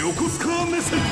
横須賀目線。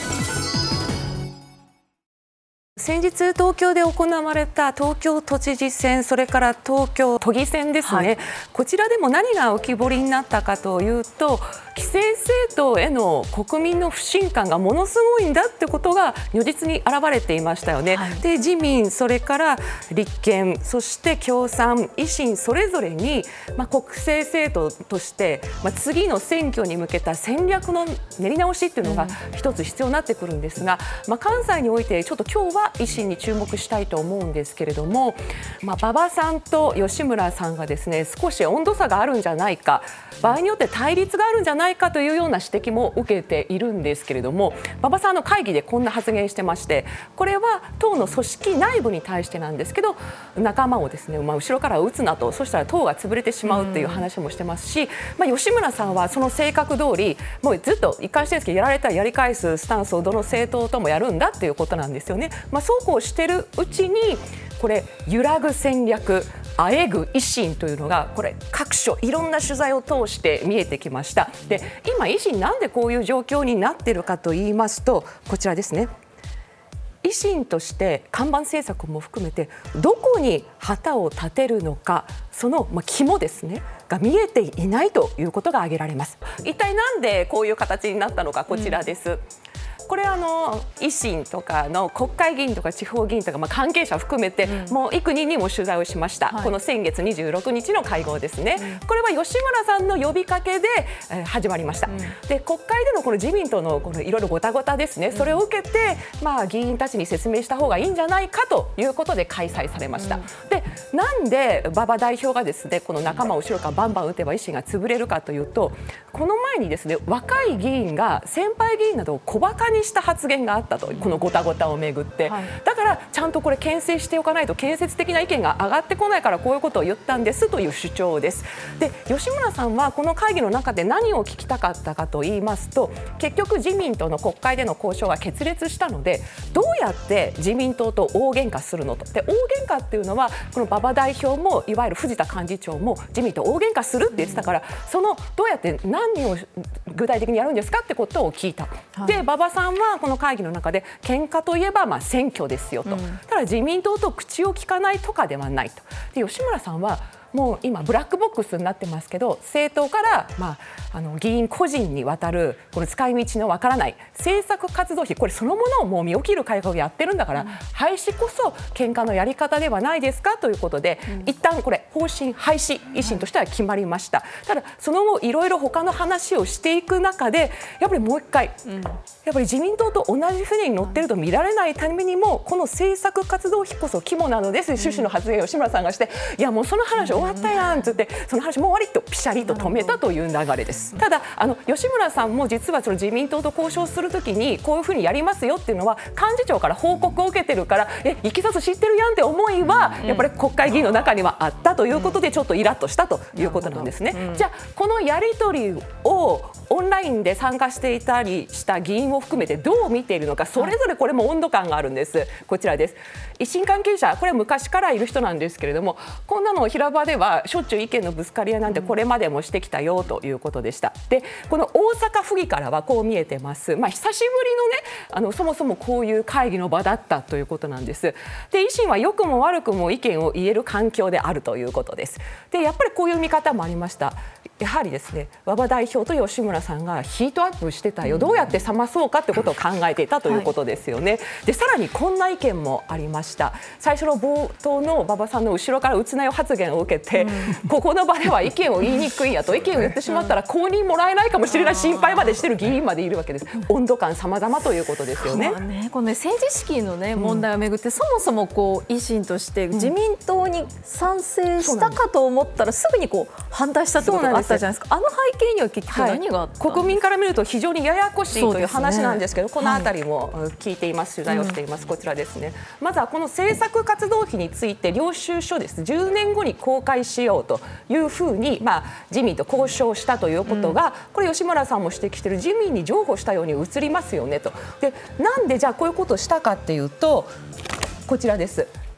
先日東京で行われた東京都知事選、それから東京都議選ですね、こちらでも何が浮き彫りになったかというと、既成政党への国民の不信感がものすごいんだってことが如実に現れていましたよね。で、自民、それから立憲、そして共産、維新それぞれに、国政政党として、次の選挙に向けた戦略の練り直しっていうのが一つ必要になってくるんですが、関西においてちょっと今日は維新に注目したいと思うんですけれども、馬場さんと吉村さんがですね、少し温度差があるんじゃないか、場合によって対立があるんじゃないかというような指摘も受けているんですけれども、馬場さんの会議でこんな発言してまして、これは党の組織内部に対してなんですけど、仲間をですね、後ろから撃つなと、そしたら党が潰れてしまうという話もしてますし、吉村さんはその性格通り、もうずっと一貫してるんですけど、やられたらやり返すスタンスをどの政党ともやるんだということなんですよね。そうこうしてるうちに、これ揺らぐ戦略、あえぐ維新というのが、これ各所いろんな取材を通して見えてきました。で、今維新なんでこういう状況になっているかと言いますと、こちらですね。維新として看板政策も含めてどこに旗を立てるのか、その肝ですねが見えていないということが挙げられます。一体なんでこういう形になったのか、こちらです。これ維新とかの国会議員とか地方議員とか、関係者含めて、もう幾人にも取材をしました、この先月26日の会合ですね、これは吉村さんの呼びかけで、始まりました。で、国会でのこの自民党のこのいろいろごたごたですね、それを受けて、議員たちに説明した方がいいんじゃないかということで開催されました。で、なんで馬場代表がですね、この仲間を後ろからバンバン打てば維新が潰れるかというと、この前にですね、若い議員が先輩議員などを小馬鹿にした発言があったと、このごたごたをめぐって、だからちゃんとこれ牽制しておかないと建設的な意見が上がってこないから、こういうことを言ったんですという主張です。で、吉村さんはこの会議の中で何を聞きたかったかと言いますと、結局自民党の国会での交渉が決裂したので、どうやって自民党と大喧嘩するのと。で、大喧嘩っていうのは、この馬場代表もいわゆる藤田幹事長も自民党大喧嘩するって言ってたから、そのどうやって何を具体的にやるんですかってことを聞いた。で、馬場さんはこの会議の中で、喧嘩といえば選挙ですよと、ただ自民党と口を聞かないとかではないと。で、吉村さんはもう今ブラックボックスになってますけど、政党から議員個人にわたるこの使い道のわからない政策活動費、これそのものをもう身を切る改革をやってるんだから、廃止こそ喧嘩のやり方ではないですかということで、一旦これ方針廃止、維新としては決まりました。ただその後いろいろ他の話をしていく中で、やっぱりもう一回、やっぱり自民党と同じ船に乗ってると見られないためにも、この政策活動費こそ肝なのです趣旨の発言を吉村さんがして、いやもうその話終わったやんって言って、その話もう終わりとピシャリと止めたという流れです。ただ吉村さんも実はその自民党と交渉するときにこういうふうにやりますよっていうのは幹事長から報告を受けてるから、いきさつ知ってるやんって思いはやっぱり国会議員の中にはあったということで、ちょっとイラッとしたということなんですね。じゃあこのやり取りをオンラインで参加していたりした議員を含めてどう見ているのか、それぞれこれも温度感があるんです。こちらです。維新関係者、これは昔からいる人なんですけれども、こんなの平場ではしょっちゅう意見のぶつかり合いなんてこれまでもしてきたよということでした。で、この大阪府議からはこう見えてます。久しぶりのね、そもそもこういう会議の場だったということなんです。で、維新は良くも悪くも意見を言える環境であるということです。で、やっぱりこういう見方もありました。やはりですね、馬場代表と吉村さんがヒートアップしてたよ、どうやって冷まそうかということを考えていたということですよね。で、さらにこんな意見もありました。最初の冒頭の馬場さんの後ろから打つなよ発言を受けて、ここの場では意見を言いにくいやと、意見を言ってしまったら公認もらえないかもしれない心配までしている議員までいるわけです。温度感様々ということですよね。 この政治資金の問題をめぐって、そもそも維新として自民党に賛成したかと思ったら、すぐに反対したということがあったじゃないですか。あの背景には結局何があったんですか？ 国民から見ると非常にややこしいという話なんですけど、このあたりも聞いています、取材をしています。こちらですね。まずはこの政策活動費について領収書です。10年後に公開しようというふうに、自民と交渉したということが、これ吉村さんも指摘している自民に譲歩したように映りますよねと。で、なんでじゃあこういうことをしたかっていうと、こちらです。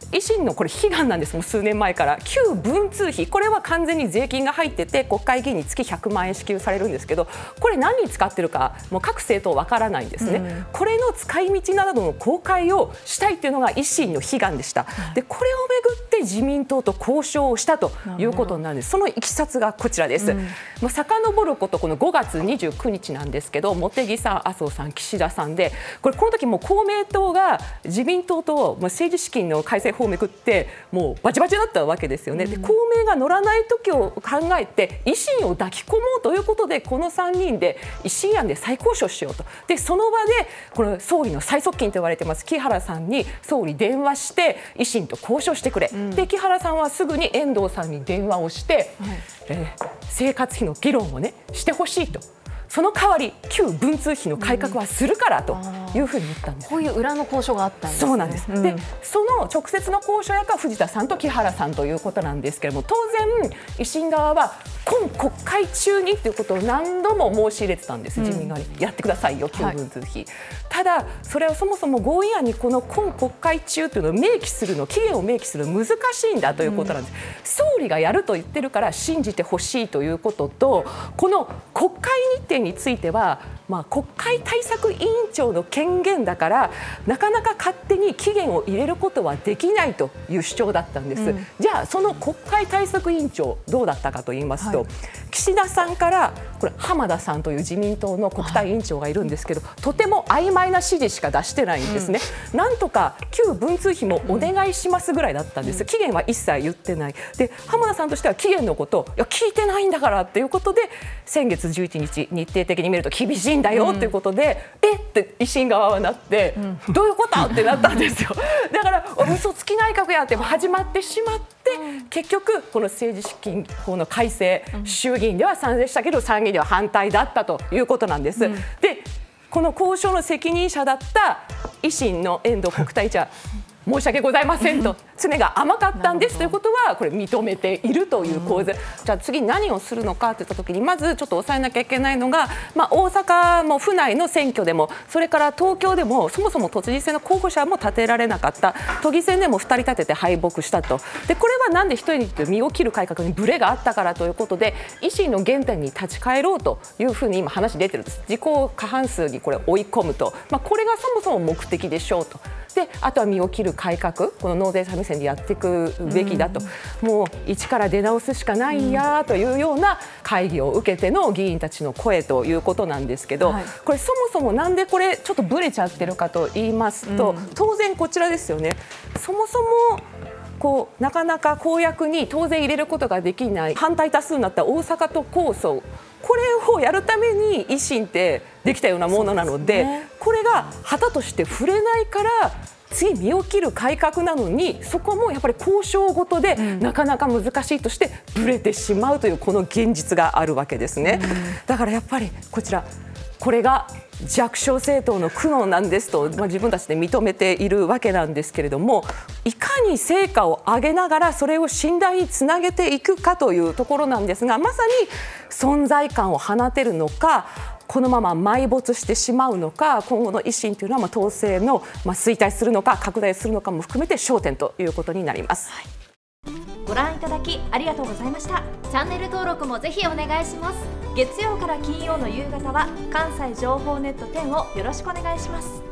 維新のこれ悲願なんです。もう数年前から旧文通費、これは完全に税金が入ってて国会議員に月100万円支給されるんですけど、これ何に使ってるかもう各政党わからないんですね。これの使い道などの公開をしたいというのが維新の悲願でした。でこれをめぐって自民党と交渉をしたということになるんです。そのいきさつがこちらです。遡ることこの5月29日なんですけど、茂木さん、麻生さん、岸田さんで、この時も公明党が自民党と政治資金の改正法をめぐってもうバチバチだったわけですよね。で公明が乗らない時を考えて維新を抱き込もうということで、この3人で維新案で再交渉しようと。でその場でこの総理の最側近と言われてます木原さんに総理電話して維新と交渉してくれ、で木原さんはすぐに遠藤さんに電話をして、生活費の議論をしてほしいと。その代わり旧文通費の改革はするからというふうに言ったんです。 こういう裏の交渉があったんですね。 そうなんです。でその直接の交渉役は藤田さんと木原さんということなんですけれども、当然維新側は今国会中にということを何度も申し入れてたんです。自民側にやってくださいよ旧文通費、ただそれはそもそも合意案にこの今国会中というのを明記するの、期限を明記するの難しいんだということなんです。総理がやると言ってるから信じてほしいということと、この国会日程については、国会対策委員長の権限だからなかなか勝手に期限を入れることはできないという主張だったんです。じゃあその国会対策委員長どうだったかと言いますと、岸田さんからこれ浜田さんという自民党の国対委員長がいるんですけど、とても曖昧な指示しか出してないんですね。なんとか旧文通費もお願いしますぐらいだったんです。期限は一切言ってない。で浜田さんとしては期限のことを聞いてないんだからということで、先月11日日程的に見ると厳しいんだよということで、って維新側はなって、どういうことってなったんですよ。だから嘘つき内閣やって始まってしまって、結局この政治資金法の改正、衆議院では賛成したけど参議院では反対だったということなんです。でこの交渉の責任者だった維新の遠藤国対委員長、申し訳ございませんと、詰めが甘かったんですということはこれ認めているという構図。じゃあ次何をするのかといったときに、まずちょっと抑えなきゃいけないのが、大阪も府内の選挙でも、それから東京でもそもそも都知事選の候補者も立てられなかった、都議選でも2人立てて敗北したと。でこれはなんで一人に身を切る改革にブレがあったからということで、維新の原点に立ち返ろうというふうに今話出てるんです。自公過半数にこれ追い込むと、これがそもそも目的でしょうと。であとは身を切る改革、この納税者目線でやっていくべきだと、もう一から出直すしかないやというような会議を受けての議員たちの声ということなんですけど、これそもそもなんでこれちょっとブレちゃってるかと言いますと、当然こちらですよね。そもそもなかなか公約に当然入れることができない反対多数になった大阪都構想、これをやるために維新ってできたようなものなので、これが旗として触れないから次身を切る改革なのに、そこもやっぱり交渉ごとでなかなか難しいとしてブレてしまうというこの現実があるわけですね。だからやっぱりこちら、これが弱小政党の苦悩なんですと、自分たちで認めているわけなんですけれども、いかに成果を上げながらそれを信頼につなげていくかというところなんですが、まさに存在感を放てるのか、このまま埋没してしまうのか、今後の維新というのは党勢の衰退するのか拡大するのかも含めて焦点ということになります。 ご覧いただきありがとうございました。チャンネル登録もぜひお願いします。月曜から金曜の夕方は関西情報ネット10をよろしくお願いします。